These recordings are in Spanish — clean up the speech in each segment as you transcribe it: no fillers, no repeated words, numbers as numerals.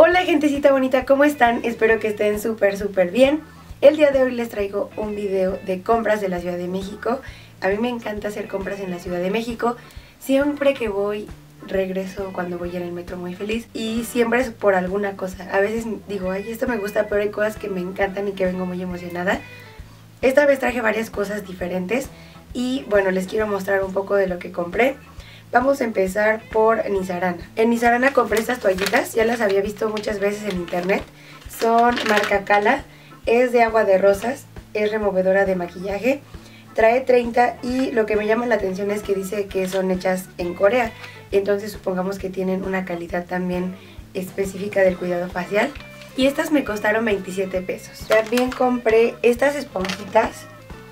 Hola gentecita bonita, ¿cómo están? Espero que estén súper bien. El día de hoy les traigo un video de compras de la Ciudad de México. A mí me encanta hacer compras en la Ciudad de México. Siempre que voy, regreso cuando voy en el metro muy feliz. Y siempre es por alguna cosa. A veces digo, ay, esto me gusta, pero hay cosas que me encantan y que vengo muy emocionada. Esta vez traje varias cosas diferentes. Y bueno, les quiero mostrar un poco de lo que compré. Vamos a empezar por Nizarana. En Nizarana compré estas toallitas, ya las había visto muchas veces en internet. Son marca Cala, es de agua de rosas, es removedora de maquillaje. Trae 30 y lo que me llama la atención es que dice que son hechas en Corea. Entonces supongamos que tienen una calidad también específica del cuidado facial. Y estas me costaron 27 pesos. También compré estas esponjitas.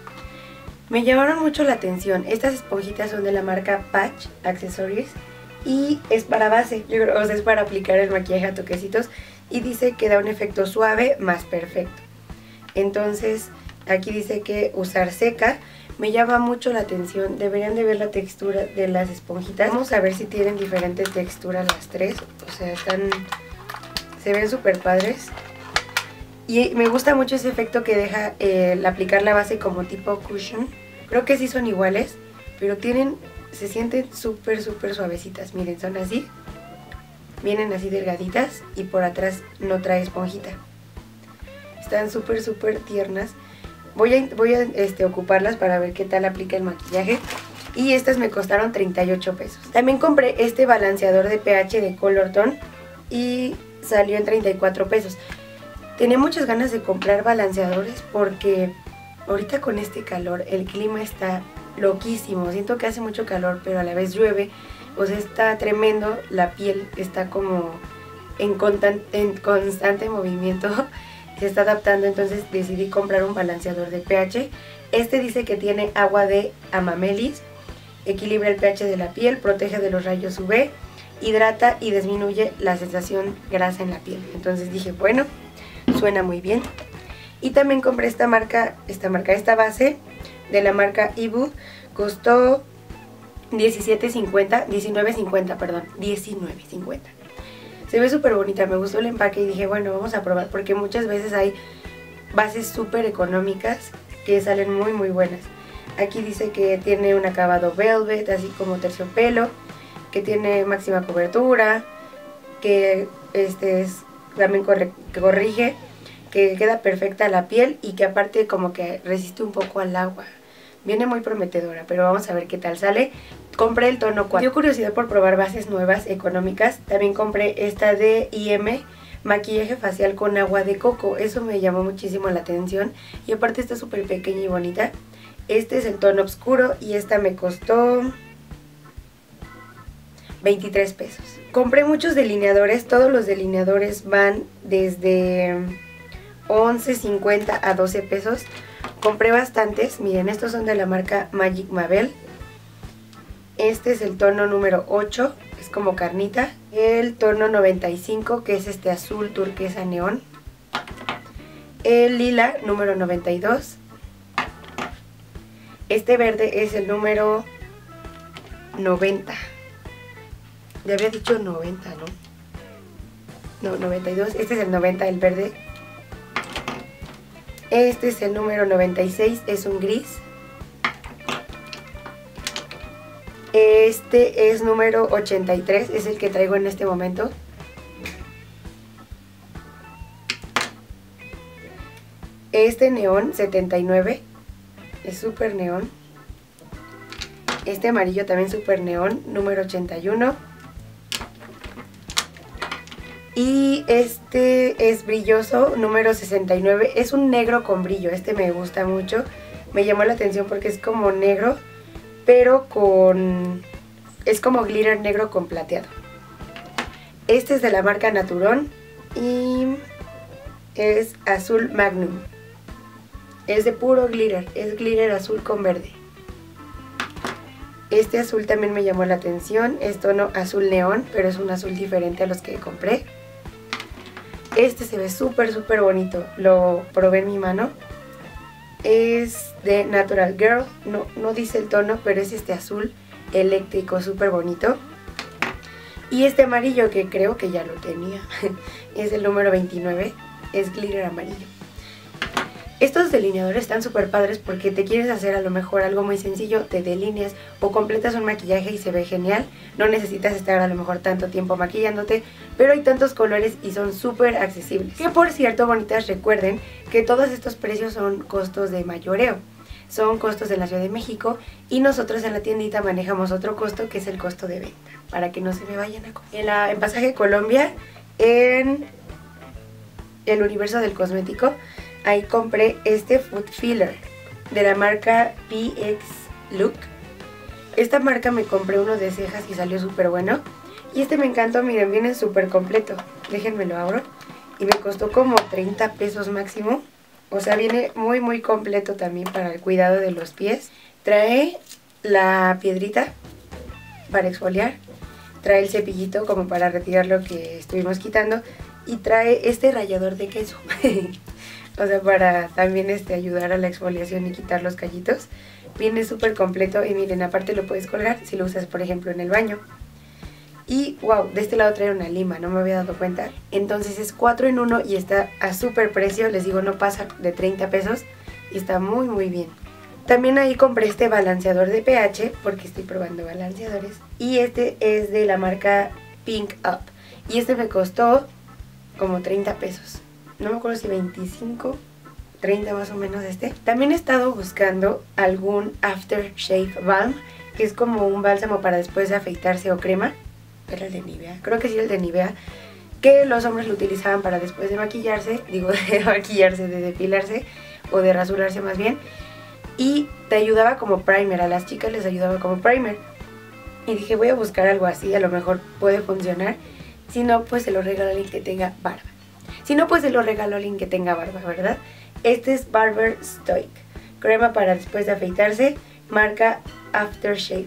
Me llamaron mucho la atención. Estas esponjitas son de la marca Patch Accessories y es para base, yo creo, o sea, es para aplicar el maquillaje a toquecitos y dice que da un efecto suave más perfecto. Entonces aquí dice que usar seca. Me llama mucho la atención, deberían de ver la textura de las esponjitas. Vamos a ver si tienen diferente textura las tres, o sea, se ven súper padres. Y me gusta mucho ese efecto que deja el aplicar la base como tipo cushion. Creo que sí son iguales, pero se sienten súper suavecitas. Miren, son así. Vienen así delgaditas y por atrás no trae esponjita. Están súper tiernas. Voy a ocuparlas para ver qué tal aplica el maquillaje. Y estas me costaron 38 pesos. También compré este balanceador de pH de Color Tone y salió en 34 pesos. Tenía muchas ganas de comprar balanceadores porque ahorita con este calor el clima está loquísimo. Siento que hace mucho calor pero a la vez llueve. O sea, está tremendo. La piel está como en constante movimiento. Se está adaptando, entonces decidí comprar un balanceador de pH. Este dice que tiene agua de amamelis, equilibra el pH de la piel, protege de los rayos UV, hidrata y disminuye la sensación grasa en la piel. Entonces dije, bueno, suena muy bien. Y también compré esta base de la marca Ibu. Costó $19.50. Se ve súper bonita, me gustó el empaque y dije, bueno, vamos a probar. Porque muchas veces hay bases súper económicas que salen muy buenas. Aquí dice que tiene un acabado velvet, así como terciopelo, que tiene máxima cobertura, que también corrige, que queda perfecta la piel y que aparte como que resiste un poco al agua. Viene muy prometedora, pero vamos a ver qué tal sale. Compré el tono 4. Me dio curiosidad por probar bases nuevas, económicas. También compré esta de IM, maquillaje facial con agua de coco. Eso me llamó muchísimo la atención. Y aparte está súper pequeña y bonita. Este es el tono oscuro y esta me costó 23 pesos. Compré muchos delineadores. Todos los delineadores van desde 11.50 a 12 pesos. Compré bastantes. Miren, estos son de la marca Magic Mabel. Este es el tono número 8, es como carnita. El tono 95, que es este azul turquesa neón. El lila número 92. Este verde es el número 90. Ya había dicho 90, ¿no? No, 92. Este es el 90, el verde. Este es el número 96, es un gris. Este es número 83, es el que traigo en este momento. Este neón 79, es súper neón. Este amarillo también súper neón, número 81. Y este es brilloso, número 69, es un negro con brillo. Este me gusta mucho, me llamó la atención porque es como negro, pero es como glitter negro con plateado. Este es de la marca Naturon y es azul Magnum. Es de puro glitter, es glitter azul con verde. Este azul también me llamó la atención, es tono azul neón, pero es un azul diferente a los que compré. Este se ve súper bonito, lo probé en mi mano. Es de Natural Girl, no dice el tono, pero es este azul eléctrico súper bonito. Y este amarillo, que creo que ya lo tenía, es el número 29, es glitter amarillo. Estos delineadores están súper padres porque te quieres hacer a lo mejor algo muy sencillo, te delineas o completas un maquillaje y se ve genial. No necesitas estar a lo mejor tanto tiempo maquillándote, pero hay tantos colores y son súper accesibles. Que por cierto, bonitas, recuerden que todos estos precios son costos de mayoreo. Son costos de la Ciudad de México y nosotros en la tiendita manejamos otro costo que es el costo de venta, para que no se me vayan a comer. En Pasaje Colombia, en el Universo del Cosmético, ahí compré este Food Filler de la marca PX Look. Esta marca me compré uno de cejas y salió súper bueno. Y este me encantó, miren, viene súper completo. Déjenme lo abro. Y me costó como 30 pesos máximo. O sea, viene muy muy completo también para el cuidado de los pies. Trae la piedrita para exfoliar. Trae el cepillito como para retirar lo que estuvimos quitando. Y trae este rallador de queso. O sea, para también ayudar a la exfoliación y quitar los callitos. Viene súper completo y miren, aparte lo puedes colgar si lo usas por ejemplo en el baño. Y wow, de este lado trae una lima, no me había dado cuenta. Entonces es 4 en 1 y está a súper precio, les digo, no pasa de 30 pesos y está muy muy bien. También ahí compré este balanceador de pH porque estoy probando balanceadores. Y este es de la marca Pink Up y este me costó como 30 pesos. No me acuerdo si 25, 30 más o menos este. También he estado buscando algún aftershave balm, que es como un bálsamo para después de afeitarse o crema. Era el de Nivea, creo que sí el de Nivea, que los hombres lo utilizaban para después de maquillarse, digo de maquillarse, de depilarse o de rasurarse más bien. Y te ayudaba como primer, a las chicas les ayudaba como primer. Y dije, voy a buscar algo así, a lo mejor puede funcionar. Si no, pues se lo regalo a alguien que tenga barba. Si no, pues se lo regalo a alguien que tenga barba, ¿verdad? Este es Barber Stoic, crema para después de afeitarse, marca Aftershave.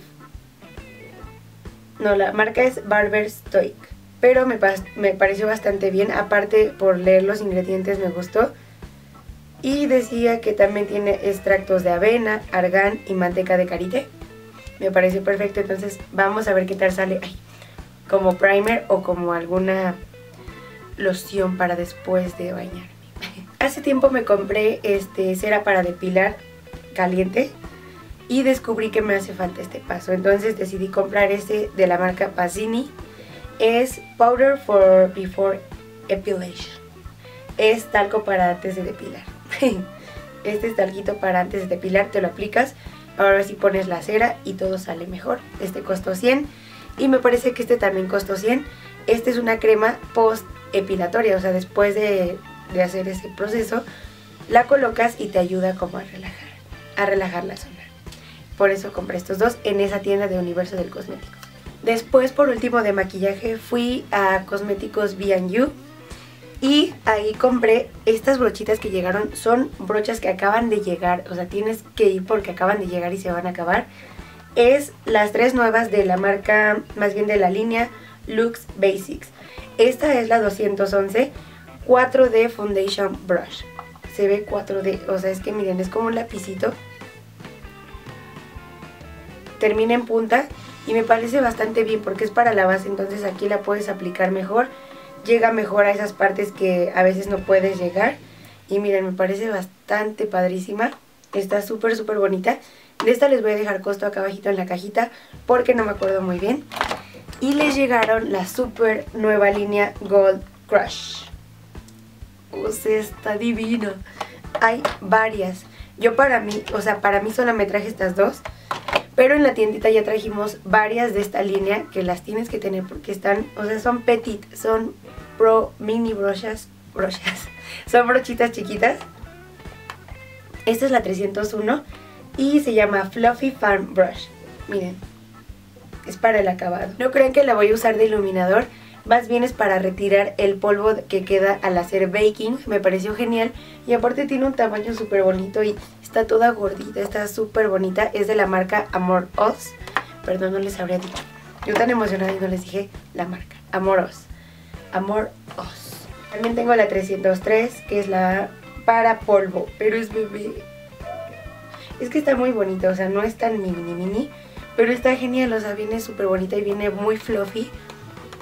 No, la marca es Barber Stoic, pero me pareció bastante bien. Aparte, por leer los ingredientes me gustó. Y decía que también tiene extractos de avena, argán y manteca de karité. Me pareció perfecto, entonces vamos a ver qué tal sale. Ay, como primer o como alguna loción para después de bañarme. Hace tiempo me compré cera para depilar caliente y descubrí que me hace falta este paso, entonces decidí comprar este de la marca Pasini. Es Powder for Before Epilation, es talco para antes de depilar. Este es talquito para antes de depilar, te lo aplicas, ahora sí pones la cera y todo sale mejor. Este costó 100 y me parece que este también costó 100. Este es una crema post epilatoria, o sea, después de hacer ese proceso la colocas y te ayuda como a relajar la zona. Por eso compré estos dos en esa tienda de Universo del Cosmético. Después, por último, de maquillaje fui a Cosméticos B&U y ahí compré estas brochitas que llegaron. Son brochas que acaban de llegar, o sea, tienes que ir porque acaban de llegar y se van a acabar. Es las 3 nuevas de la marca, más bien de la línea Lux Basics. Esta es la 211 4D Foundation Brush. Se ve 4D, o sea, es que miren, es como un lapicito. Termina en punta y me parece bastante bien porque es para la base, entonces aquí la puedes aplicar mejor. Llega mejor a esas partes que a veces no puedes llegar. Y miren, me parece bastante padrísima. Está súper súper bonita. De esta les voy a dejar costo acá abajito en la cajita porque no me acuerdo muy bien. Y les llegaron la súper nueva línea Gold Crush. O sea, está divina. Hay varias. Yo para mí solo me traje estas dos. Pero en la tiendita ya trajimos varias de esta línea que las tienes que tener porque están, o sea, son petit, son pro mini brochas, son brochitas chiquitas. Esta es la 301 y se llama Fluffy Farm Brush. Miren, es para el acabado. No crean que la voy a usar de iluminador, más bien es para retirar el polvo que queda al hacer baking. Me pareció genial y aparte tiene un tamaño súper bonito y está toda gordita, está súper bonita. Es de la marca Amor Os. Perdón, no les habría dicho. Yo tan emocionada y no les dije la marca. Amor Os. Amor Os. También tengo la 303, que es la para polvo, pero es bebé. Es que está muy bonita, o sea, no es tan mini, pero está genial, o sea, viene súper bonita y viene muy fluffy.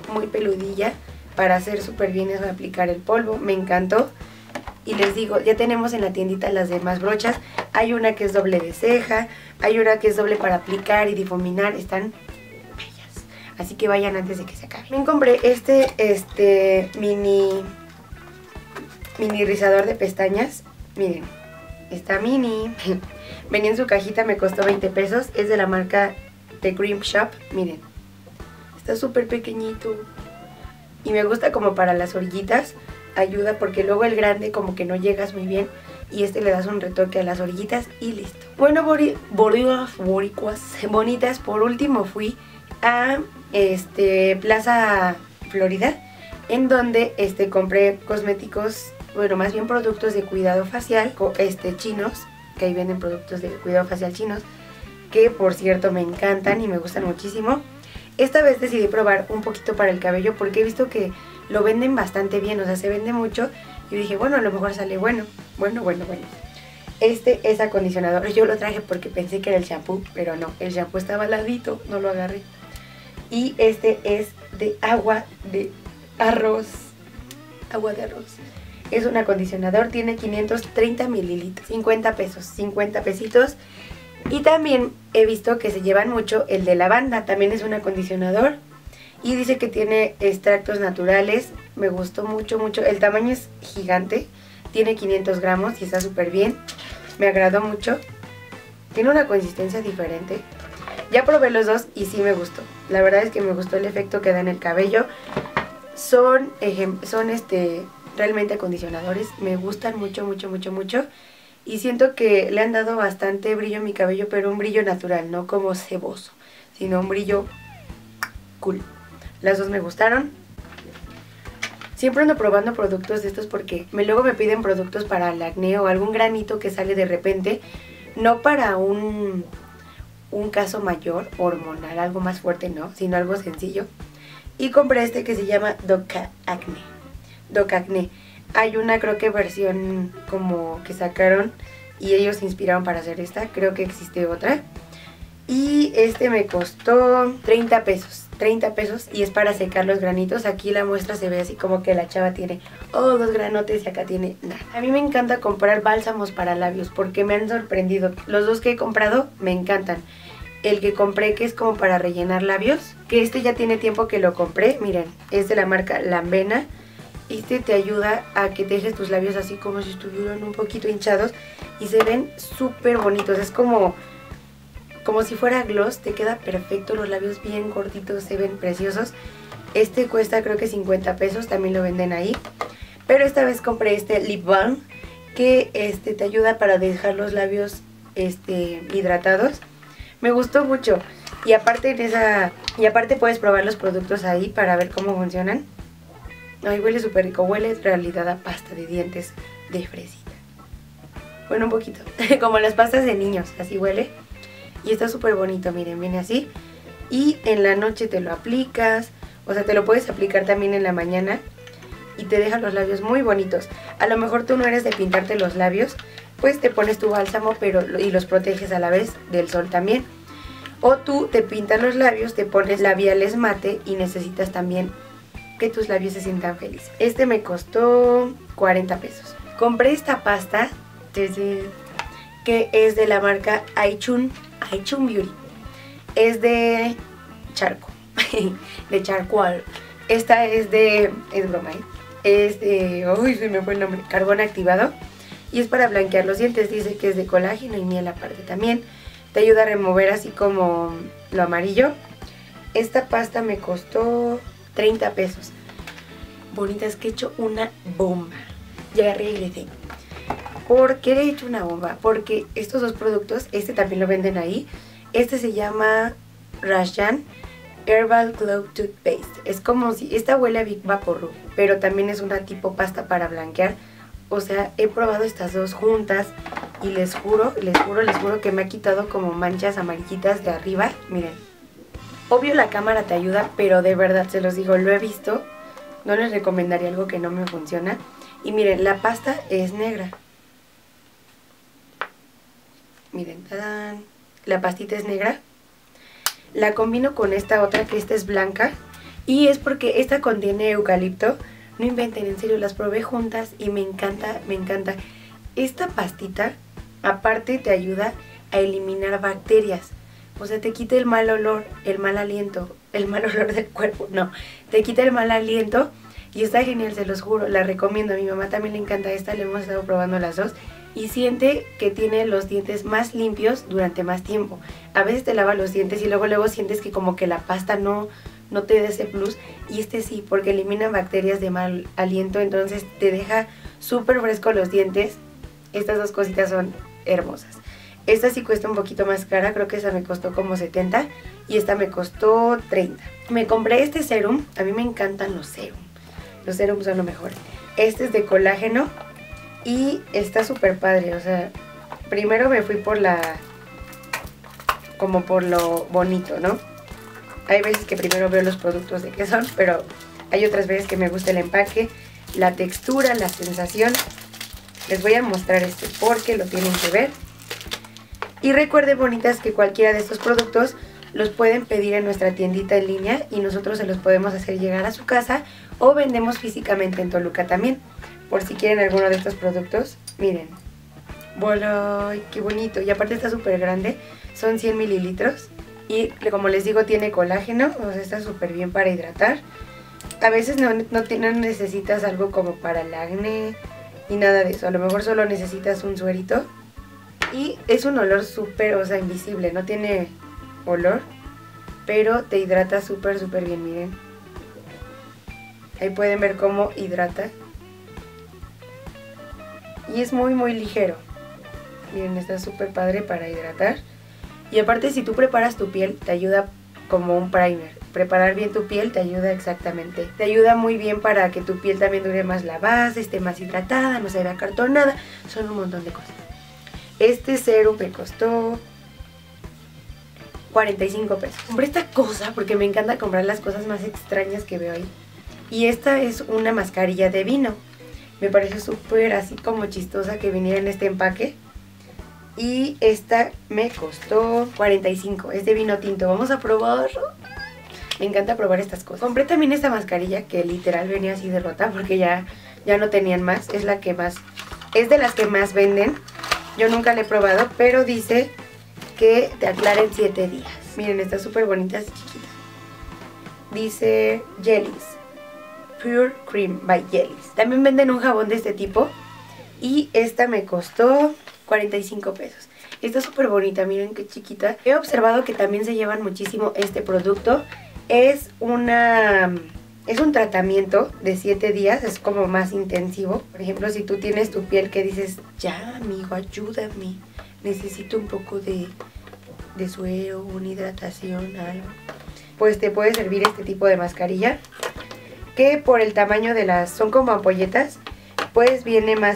muy peludilla para hacer súper bien eso de aplicar el polvo. Me encantó. Y les digo, ya tenemos en la tiendita las demás brochas. Hay una que es doble de ceja, hay una que es doble para aplicar y difuminar. Están bellas. Así que vayan antes de que se acabe. Me compré este mini rizador de pestañas. Miren, está mini. Venía en su cajita, me costó 20 pesos. Es de la marca The Cream Shop. Miren, está súper pequeñito. Y me gusta como para las orillitas. Ayuda porque luego el grande como que no llegas muy bien. Y le das un retoque a las orillitas y listo. Bueno, boricuas bonitas. Por último fui a Plaza Florida, en donde compré cosméticos, bueno, más bien productos de cuidado facial chinos, que ahí venden productos de cuidado facial chinos, que por cierto me encantan y me gustan muchísimo. Esta vez decidí probar un poquito para el cabello porque he visto que lo venden bastante bien, o sea, se vende mucho. Y dije, bueno, a lo mejor sale bueno. Este es acondicionador. Yo lo traje porque pensé que era el shampoo, pero no, el shampoo estaba al ladito, no lo agarré. Y este es de agua de arroz. Agua de arroz. Es un acondicionador, tiene 530 mililitros, 50 pesos, 50 pesitos. Y también he visto que se llevan mucho el de lavanda, también es un acondicionador. Y dice que tiene extractos naturales, me gustó mucho. El tamaño es gigante, tiene 500 gramos y está súper bien. Me agradó mucho, tiene una consistencia diferente. Ya probé los dos y sí me gustó. La verdad es que me gustó el efecto que da en el cabello. Son realmente acondicionadores, me gustan mucho. Y siento que le han dado bastante brillo a mi cabello, pero un brillo natural, no como ceboso, sino un brillo cool. Las dos me gustaron. Siempre ando probando productos de estos porque luego me piden productos para el acné o algún granito que sale de repente. No para un caso mayor, hormonal, algo más fuerte, no, sino algo sencillo. Y compré este que se llama Doc Acne. Hay una, creo que versión como que sacaron y ellos se inspiraron para hacer esta. Creo que existe otra. Y me costó 30 pesos. 30 pesos y es para secar los granitos. Aquí la muestra se ve así como que la chava tiene los granotes y acá tiene nada. A mí me encanta comprar bálsamos para labios porque me han sorprendido. Los dos que he comprado me encantan. El que compré, que es como para rellenar labios, que ya tiene tiempo que lo compré. Miren, es de la marca Lambena. Te ayuda a que te dejes tus labios así como si estuvieran un poquito hinchados y se ven súper bonitos. Es como si fuera gloss, te queda perfecto, los labios bien cortitos, se ven preciosos. Cuesta creo que 50 pesos, también lo venden ahí. Pero esta vez compré Lip Balm, que te ayuda para dejar los labios hidratados. Me gustó mucho. Y aparte puedes probar los productos ahí para ver cómo funcionan. Ay, huele súper rico, huele en realidad a pasta de dientes de fresita. Bueno, un poquito, como las pastas de niños, así huele. Y está súper bonito, miren, viene así. Y en la noche te lo aplicas, o sea, te lo puedes aplicar también en la mañana. Y te deja los labios muy bonitos. A lo mejor tú no eres de pintarte los labios, pues te pones tu bálsamo y los proteges a la vez del sol también. O tú te pintas los labios, te pones labiales mate y necesitas también que tus labios se sientan felices. Me costó 40 pesos. Compré esta pasta que es de la marca Aichun Beauty. Es de charco, de charcoal. Esta es broma, uy, se me fue el nombre, carbón activado. Y es para blanquear los dientes, dice que es de colágeno y miel aparte también. Te ayuda a remover así como lo amarillo. Esta pasta me costó 30 pesos. Bonita, es que he hecho una bomba. Ya regresé. ¿Por qué he hecho una bomba? Porque estos dos productos, también lo venden ahí. Se llama Rajan Herbal Glow Toothpaste. Es como si, huele a Big Vaporub, pero también es una tipo pasta para blanquear. O sea, he probado estas dos juntas y les juro que me ha quitado como manchas amarillitas de arriba. Miren. Obvio la cámara te ayuda, pero de verdad se los digo, lo he visto. No les recomendaría algo que no me funciona. Y miren, la pasta es negra. Miren, ¡tadán! La pastita es negra. La combino con esta otra, que es blanca. Y es porque esta contiene eucalipto. No inventen, en serio, las probé juntas y me encanta, me encanta. Esta pastita, aparte, te ayuda a eliminar bacterias. O sea, te quita el mal olor, el mal aliento, el mal olor del cuerpo, no. Te quita el mal aliento y está genial, se los juro, la recomiendo. A mi mamá también le encanta esta, le hemos estado probando las dos. Y siente que tiene los dientes más limpios durante más tiempo. A veces te lava los dientes y luego sientes que como que la pasta no te da ese plus. Y este sí, porque elimina bacterias de mal aliento, entonces te deja súper fresco los dientes. Estas dos cositas son hermosas. Esta sí cuesta un poquito más cara, creo que esa me costó como 70 y esta me costó 30. Me compré este serum, a mí me encantan los serums. Los serums son lo mejor. Este es de colágeno y está súper padre, o sea, primero me fui por como por lo bonito, ¿no? Hay veces que primero veo los productos de qué son, pero hay otras veces que me gusta el empaque, la textura, la sensación. Les voy a mostrar este porque lo tienen que ver. Y recuerden, bonitas, que cualquiera de estos productos los pueden pedir en nuestra tiendita en línea y nosotros se los podemos hacer llegar a su casa o vendemos físicamente en Toluca también. Por si quieren alguno de estos productos, miren. ¡Voilà! ¡Qué bonito! Y aparte está súper grande, son 100 mililitros. Y como les digo, tiene colágeno, o sea, está súper bien para hidratar. A veces no necesitas algo como para el acné ni nada de eso. A lo mejor solo necesitas un suerito. Y es un olor súper, o sea, invisible, no tiene olor, pero te hidrata súper, súper bien, miren. Ahí pueden ver cómo hidrata. Y es muy, muy ligero. Miren, está súper padre para hidratar. Y aparte, si tú preparas tu piel, te ayuda como un primer. Preparar bien tu piel te ayuda exactamente. Te ayuda muy bien para que tu piel también dure más la base, esté más hidratada, no se vea acartonada. Son un montón de cosas. Este serum me costó 45 pesos. Compré esta cosa porque me encanta comprar las cosas más extrañas que veo ahí. Y esta es una mascarilla de vino. Me parece súper así como chistosa que viniera en este empaque. Y esta me costó 45. Es de vino tinto. Vamos a probarlo. Me encanta probar estas cosas. Compré también esta mascarilla que literal venía así de rota porque ya no tenían más. Es la que más, es de las que más venden. Yo nunca la he probado, pero dice que te aclara en 7 días. Miren, está súper bonita, es chiquita. Dice Jellies. Pure Cream by Jellies. También venden un jabón de este tipo. Y esta me costó 45 pesos. Está súper bonita, miren qué chiquita. He observado que también se llevan muchísimo este producto. Es un tratamiento de 7 días, es como más intensivo. Por ejemplo, si tú tienes tu piel que dices, ya amigo, ayúdame, necesito un poco de suero, una hidratación, algo, pues te puede servir este tipo de mascarilla, que por el tamaño de las, son como ampolletas, pues viene más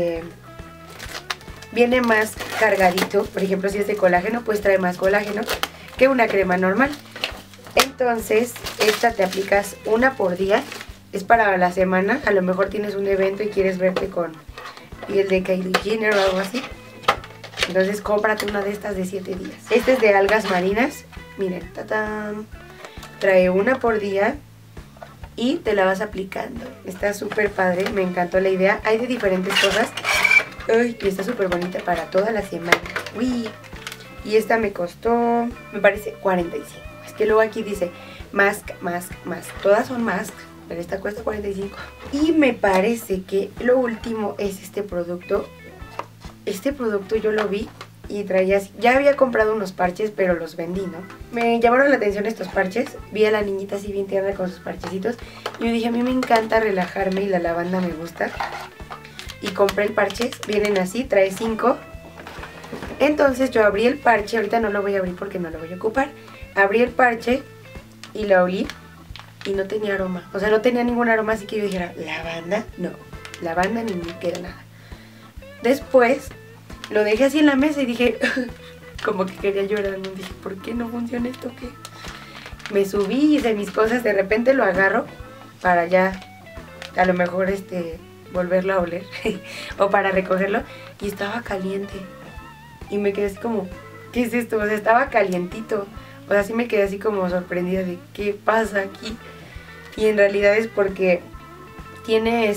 cargadito. Por ejemplo, si es de colágeno, pues trae más colágeno que una crema normal. Entonces, esta te aplicas una por día, es para la semana. A lo mejor tienes un evento y quieres verte con piel de Kylie Jenner o algo así. Entonces, cómprate una de estas de 7 días. Esta es de algas marinas. Miren, ¡tatán! Trae una por día y te la vas aplicando. Está súper padre, me encantó la idea. Hay de diferentes cosas. Ay, y está súper bonita para toda la semana. Uy. Y esta me costó, me parece, 45. Es que luego aquí dice mask. Todas son mask, pero esta cuesta 45. Y me parece que lo último es este producto. Este producto yo lo vi y traía, ya había comprado unos parches, pero los vendí, ¿no? Me llamaron la atención estos parches. Vi a la niñita así bien tierna con sus parchecitos. Y yo dije, a mí me encanta relajarme y la lavanda me gusta. Y compré el parche, vienen así, trae 5. Entonces yo abrí el parche, ahorita no lo voy a abrir porque no lo voy a ocupar. Abrí el parche y lo olí y no tenía aroma. O sea, no tenía ningún aroma, así que yo dijera, ¿lavanda? No, lavanda ni queda nada. Después lo dejé así en la mesa y dije, como que quería llorar, ¿no? Dije, ¿por qué no funciona esto? ¿Qué? Me subí, hice mis cosas, de repente lo agarro para ya, a lo mejor volverlo a oler o para recogerlo, y estaba caliente. Y me quedé así como, ¿qué es esto? O sea, estaba calientito. O sea, sí me quedé así como sorprendida de ¿qué pasa aquí? y en realidad es porque tiene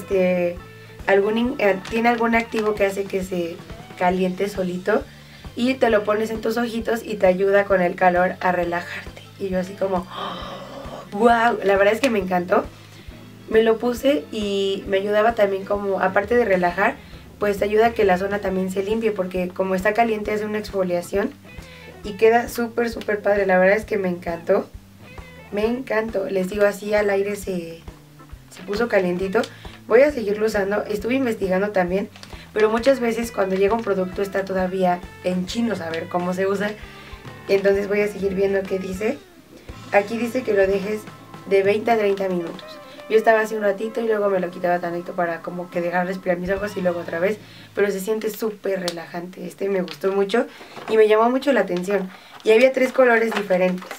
tiene algún activo que hace que se caliente solito y te lo pones en tus ojitos y te ayuda con el calor a relajarte. Y yo así como, wow, la verdad es que me encantó. Me lo puse y me ayudaba también como, aparte de relajar, pues te ayuda a que la zona también se limpie, porque como está caliente hace una exfoliación y queda súper súper padre. La verdad es que me encantó. Me encantó. Les digo, así al aire se puso calientito. Voy a seguirlo usando. Estuve investigando también, pero muchas veces cuando llega un producto está todavía en chino saber cómo se usa. Entonces voy a seguir viendo qué dice. Aquí dice que lo dejes de 20 a 30 minutos. Yo estaba así un ratito y luego me lo quitaba tantito para como que dejar respirar mis ojos y luego otra vez. Pero se siente súper relajante. Este me gustó mucho y me llamó mucho la atención. Y había 3 colores diferentes.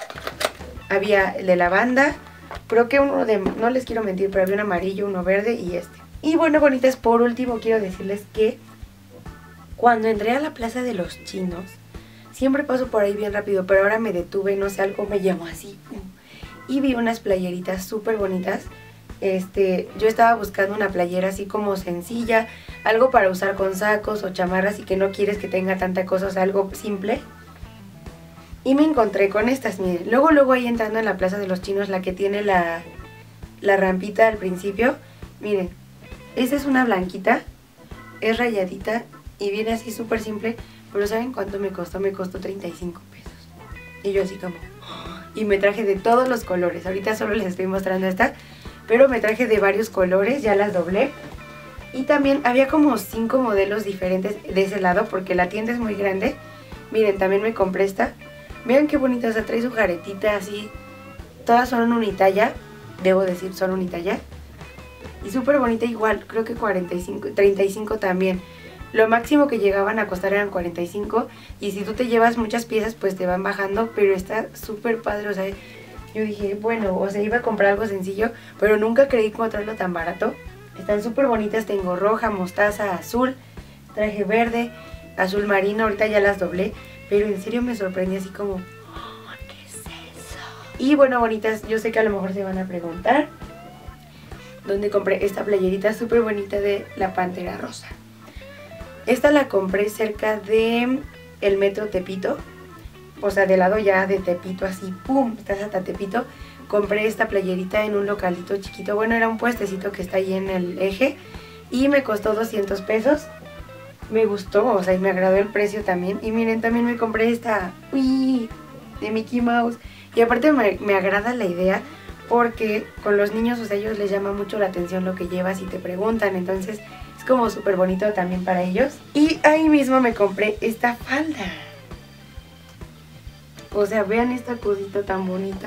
Había el de lavanda, creo que uno de, no les quiero mentir, pero había un amarillo, uno verde y este. Y bueno, bonitas, por último quiero decirles que cuando entré a la Plaza de los Chinos, siempre paso por ahí bien rápido, pero ahora me detuve, no sé, algo me llamó así. Y vi unas playeritas súper bonitas. Yo estaba buscando una playera así como sencilla, algo para usar con sacos o chamarras y que no quieres que tenga tanta cosa, o sea, algo simple. Y me encontré con estas, miren. Luego ahí entrando en la Plaza de los Chinos, la que tiene la rampita al principio. Miren, esta es una blanquita, es rayadita y viene así súper simple. Pero ¿saben cuánto me costó? Me costó 35 pesos. Y yo así como... Y me traje de todos los colores. Ahorita solo les estoy mostrando esta, pero me traje de varios colores, ya las doblé. Y también había como 5 modelos diferentes de ese lado, porque la tienda es muy grande. Miren, también me compré esta. Vean qué bonita, o sea, trae su jaretita así. Todas son unitalla, debo decir, son unitalla. Y súper bonita igual, creo que 35 también. Lo máximo que llegaban a costar eran 45. Y si tú te llevas muchas piezas, pues te van bajando. Pero está súper padre, o sea, yo dije, bueno, o sea, iba a comprar algo sencillo, pero nunca creí encontrarlo tan barato. Están súper bonitas, tengo roja, mostaza, azul, traje verde, azul marino, ahorita ya las doblé. Pero en serio me sorprendí así como, oh, ¿qué es eso? Y bueno, bonitas, yo sé que a lo mejor se van a preguntar dónde compré esta playerita súper bonita de la Pantera Rosa. Esta la compré cerca de el metro Tepito, o sea, del lado ya de Tepito, así, pum, estás hasta Tepito. Compré esta playerita en un localito chiquito, bueno, era un puestecito que está ahí en el eje, y me costó 200 pesos. Me gustó, o sea, y me agradó el precio también. Y miren, también me compré esta, uy, de Mickey Mouse. Y aparte me agrada la idea, porque con los niños, o sea, a ellos les llama mucho la atención lo que llevas y te preguntan, entonces es como súper bonito también para ellos. Y ahí mismo me compré esta falda. O sea, vean esta cosita tan bonita.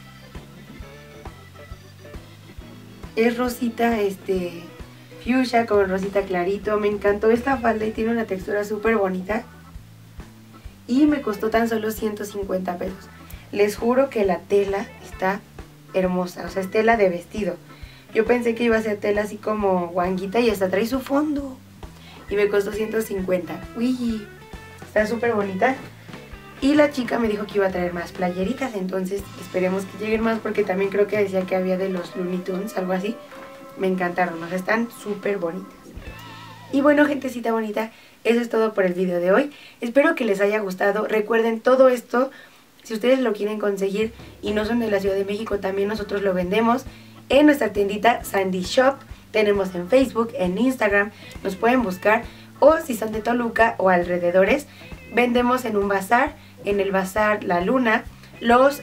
Es rosita, fuchsia con rosita clarito. Me encantó esta falda y tiene una textura súper bonita. Y me costó tan solo 150 pesos. Les juro que la tela está hermosa, o sea, es tela de vestido. Yo pensé que iba a ser tela así como guanguita y hasta trae su fondo. Y me costó 150. Uy, está súper bonita. Y la chica me dijo que iba a traer más playeritas, entonces esperemos que lleguen más, porque también creo que decía que había de los Looney Tunes, algo así. Me encantaron, o sea, están súper bonitas. Y bueno, gentecita bonita, eso es todo por el video de hoy. Espero que les haya gustado. Recuerden, todo esto, si ustedes lo quieren conseguir y no son de la Ciudad de México, también nosotros lo vendemos en nuestra tiendita Sandy Shop. Tenemos en Facebook, en Instagram, nos pueden buscar. O si son de Toluca o alrededores, vendemos en un bazar, en el bazar La Luna, los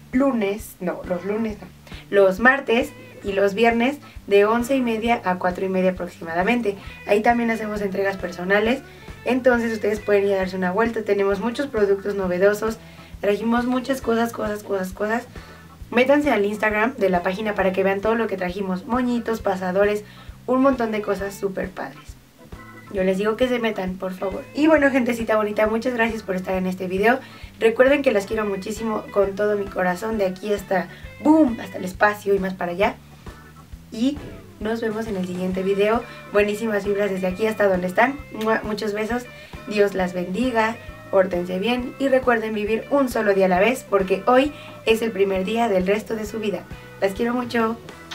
martes y los viernes de 11:30 a 4:30 aproximadamente. Ahí también hacemos entregas personales, entonces ustedes pueden ir a darse una vuelta. Tenemos muchos productos novedosos, trajimos muchas cosas. Métanse al Instagram de la página para que vean todo lo que trajimos, moñitos, pasadores, un montón de cosas súper padres. Yo les digo que se metan, por favor. Y bueno, gentecita bonita, muchas gracias por estar en este video. Recuerden que las quiero muchísimo con todo mi corazón, de aquí hasta, boom, hasta el espacio y más para allá. Y nos vemos en el siguiente video. Buenísimas vibras desde aquí hasta donde están. Muchos besos. Dios las bendiga. pórtense bien y recuerden vivir un solo día a la vez porque hoy es el primer día del resto de su vida. Las quiero mucho.